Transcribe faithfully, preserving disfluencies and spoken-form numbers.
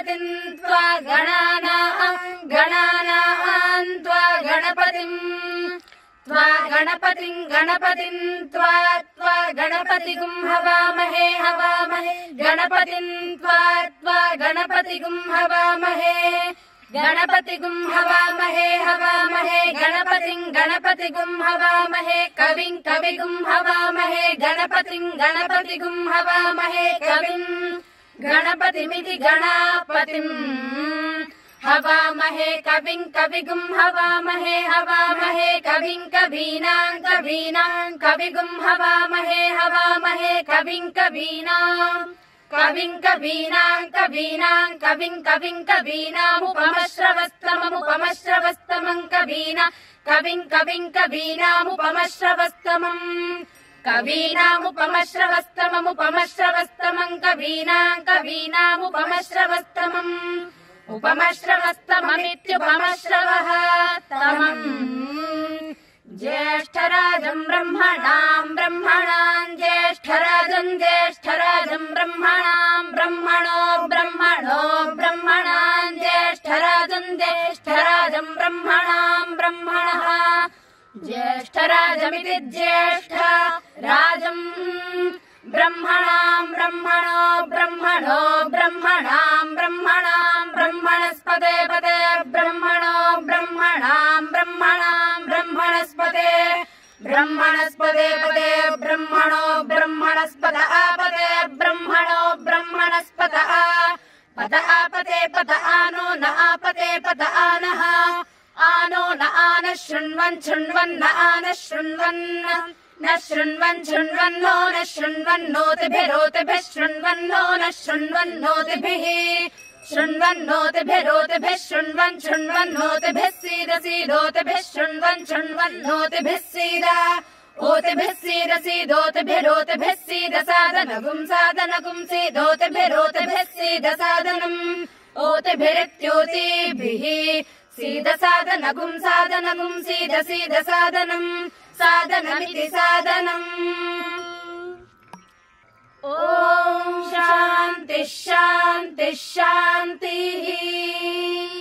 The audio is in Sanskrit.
गणपतिं त्वा गणानां गणानां त्वा गणपतिं त्वा गणपतिं गणपतिं त्वा त्वा गणपतिगुं हवामहे हवामहे गणपतिं त्वा त्वा गणपतिगुं हवामहे गणपतिगुं हवामहे हवामहे गणपतिं गणपतिगुं हवामहे कविं कविगुं हवामहे गणपतिं गणपतिगुं हवामहे कविं गणपतिमिति गणापतिम् हवामहे कविं कविगुं हवामहे हवामहे कविं कवीनां कवीनां कविगुं हवामहे हवामहे कविं कवीनां कविं कवीनां कवीनां कविं कविं कवीनामुपमश्रवस्तममुपमश्रवस्तमं कवीना कविं कविं कवीनामुपमश्रवस्तमम् कवीनामुपमश्रवस्तममुपमश्रवस्तमं कवीनां कवीनामुपमश्रवस्तमम् उपमश्रवस्तममित्युपमश्रवः तमम् ज्येष्ठराजम् ब्रह्मणाम् ब्रह्मणाम् ज्येष्ठराजम् ज्येष्ठराजम् ब्रह्मणाम् ब्रह्मणो ब्रह्मणो ब्रह्मणाम् ज्येष्ठराजम् ज्येष्ठराजम् ब्रह्मणाम् ब्रह्मणः ज्येष्ठराजमिति ज्येष्ठ राजम् ब्रह्मणाम् ब्रह्मणो ब्रह्मणो ब्रह्मणाम् ब्रह्मणाम् ब्रह्मणस्पते पते ब्रह्मणो ब्रह्मणाम् ब्रह्मणाम् ब्रह्मणस्पते ब्रह्मणस्पते पते ब्रह्मणो ब्रह्मणस्पत आपते ब्रह्मणो ब्रह्मणस्पत आ पत आपते पत आनो न आपते पत आनः आनो न आनः शृण्वन् शृण्वन् न आनः शृण्वन् न शृण्वन् शृण्वन्नो न शृण्वन्नोतिभिरोतिभिः शृण्वन्नो न शृण्वन्नोतिभिः शृण्वन्नोतिभिरोतिभिः शृण्वन् शृण्वन्नोतिभिः सीद सीदोतिभिः शृण्वन् शृण्वन्नोतिभिः सीद ओतिभिः सीद सीदोतिभिरोतिभिः सीद सादनगुं सादनगुं सीदोतिभिरोतिभिः सीद सादनम् ओतिभिरित्योतिभिः सीद सादनगुं सादनगुं सीद सीद सादनम् सादनमिति सादनम् ॐ शान्तिः शान्तिः शान्तिः।